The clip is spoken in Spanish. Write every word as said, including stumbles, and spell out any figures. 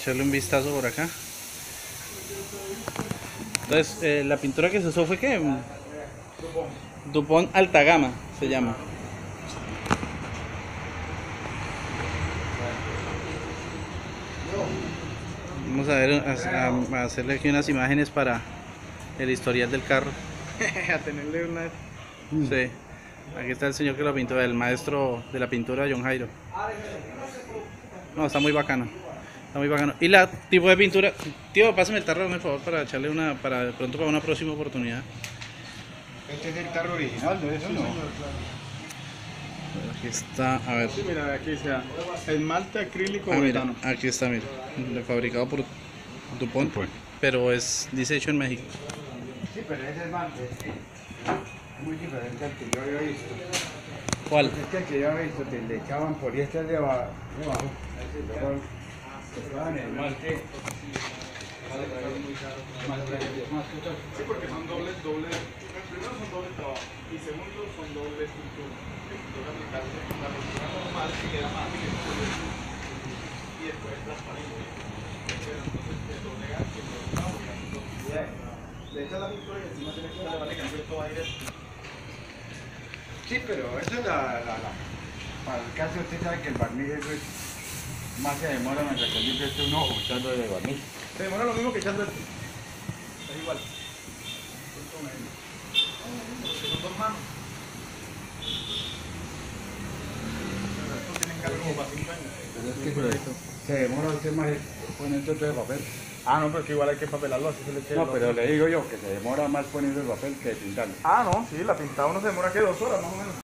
echarle un vistazo por acá. Entonces, eh, la pintura que se usó fue ¿qué? Dupont Alta Gama se llama. Vamos a ver, a, a hacerle aquí unas imágenes para el historial del carro. A tenerle una... Sí. Aquí está el señor que lo pintó, el maestro de la pintura, John Jairo. No, está muy bacano. Está muy bacano. Y la tipo de pintura... Tío, pásame el tarro, por favor, para echarle una... Para de pronto para una próxima oportunidad. Este es el tarro original, ¿no es eso? No. Aquí está, a ver. Sí, mira, aquí dice esmalte acrílico Ah, mira, botano. aquí está, mira. Fabricado por Dupont, Dupont. pero es, dice hecho en México. Sí, pero ese esmalte es muy diferente al que yo había visto. ¿Cuál? Es que el que yo había visto te le echaban poliéster debajo. debajo. Luego echaban el esmalte. Sí, porque son dobles, dobles. Primero son dobles trabajo y segundo son dobles pintura. Pintura aplicable, la pintura normal que queda más que y después es transparente. Pero entonces te doblega que no está buscando. Le echas la pintura y encima tienes que darle cambio todo aire. Sí, pero eso es la, la, la. Para el caso, usted sabe que el barniz eso es más se demora mientras que limpia este un ojo echando de barniz. Se demora lo mismo que echando el. Es igual. Son dos manos. Estos tienen cargo como para cinco años. Pero es que se, se demora usted más poniendo todo el papel. Ah, no, pero es que igual hay que papelarlo así se le eche No, el pero otro. le digo yo que se demora más poniendo el papel que pintando. Ah, no, sí, la pintada uno se demora que dos horas más o menos.